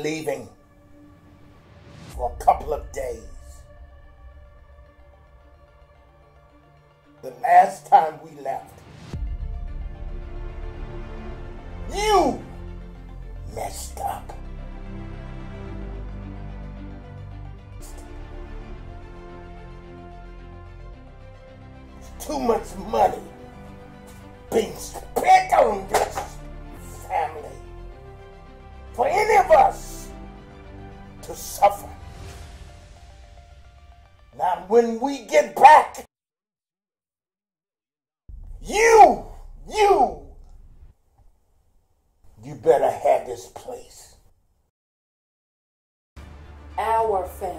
leaving for a couple of days. The last time we left, you messed up. There's too much money being spent on this family for any of us to suffer. Now, when we get back, you better have this place. Our family.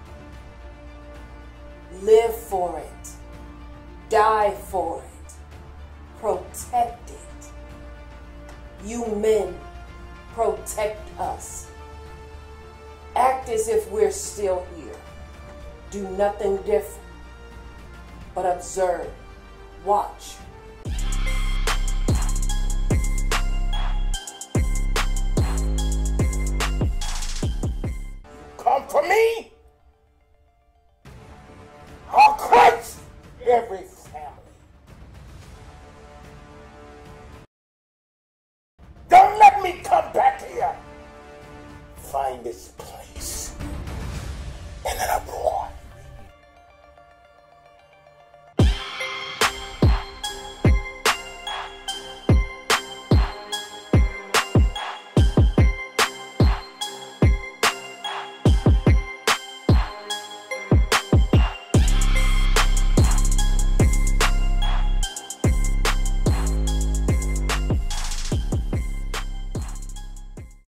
Live for it. Die for it. Protect it. You men, protect us. Act as if we're still here. Do nothing different, but observe, watch. Come for me, I'll crush everything.